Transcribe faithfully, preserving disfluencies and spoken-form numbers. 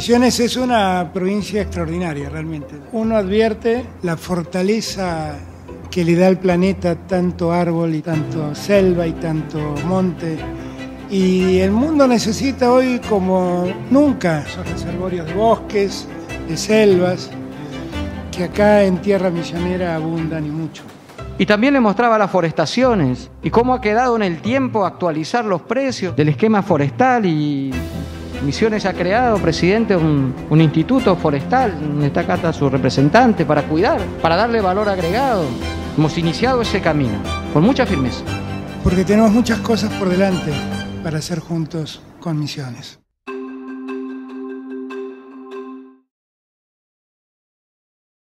Misiones es una provincia extraordinaria realmente. Uno advierte la fortaleza que le da al planeta tanto árbol y tanto selva y tanto monte. Y el mundo necesita hoy como nunca esos reservorios de bosques, de selvas, que acá en tierra misionera abundan y mucho. Y también le mostraba las forestaciones y cómo ha quedado en el tiempo actualizar los precios del esquema forestal. Y Misiones ha creado, presidente, un, un instituto forestal, donde está acá su representante, para cuidar, para darle valor agregado. Hemos iniciado ese camino con mucha firmeza. Porque tenemos muchas cosas por delante para hacer juntos con Misiones.